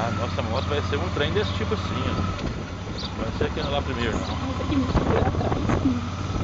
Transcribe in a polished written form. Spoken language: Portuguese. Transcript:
Ah, nossa moto vai ser um trem desse tipo assim, ó. Vai ser aquele lá primeiro, não. Esse aqui me segura atrás.